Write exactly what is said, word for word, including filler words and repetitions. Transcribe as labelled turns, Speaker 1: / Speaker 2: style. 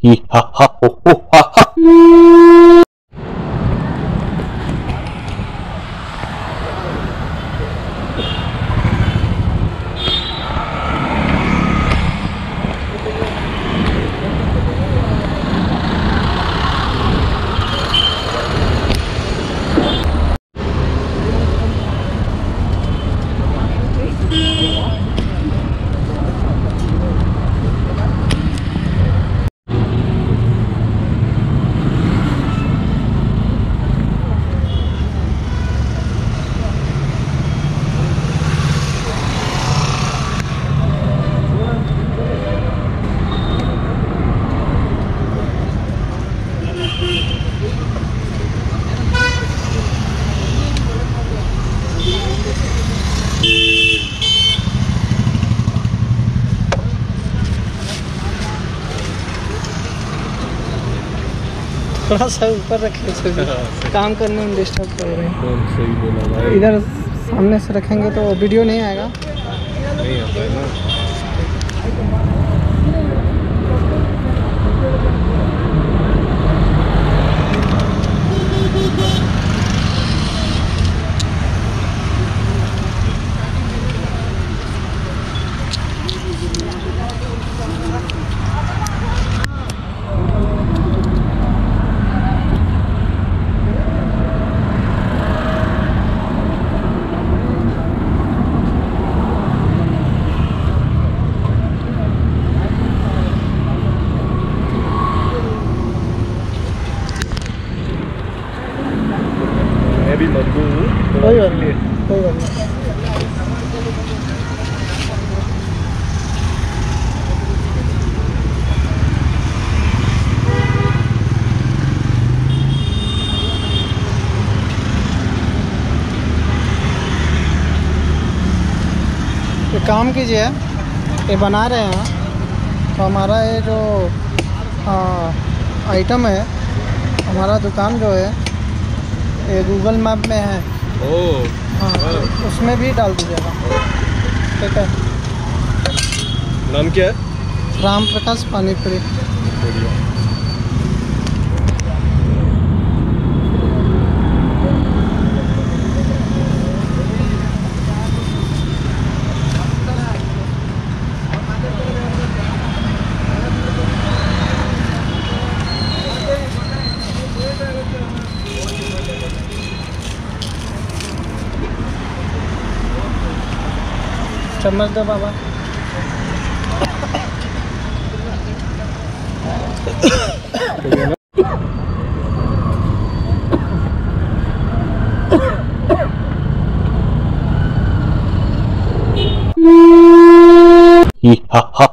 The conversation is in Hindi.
Speaker 1: Hi ha ha ho ho ha ha.
Speaker 2: थोड़ा सा ऊपर रखे सभी काम करने में डिस्टर्ब कर रहे हैं।
Speaker 1: सही बोला भाई।
Speaker 2: इधर सामने से रखेंगे तो वीडियो नहीं आएगा।
Speaker 1: नहीं आता है ना। मैं भी मत दूँ।
Speaker 2: कोई बात नहीं, कोई बात नहीं। ये काम कीजिए, ये बना रहे हैं तो हमारा ये जो आइटम है, हमारा दुकान जो है ये गूगल मैप में है।
Speaker 1: ओह
Speaker 2: हाँ, उसमें भी डाल दीजिएगा। ठीक है।
Speaker 1: नाम क्या है?
Speaker 2: राम प्रकाश पानीपुरी।
Speaker 1: बढ़िया।
Speaker 2: चम्मच दो बाबा।
Speaker 1: Hi ha ha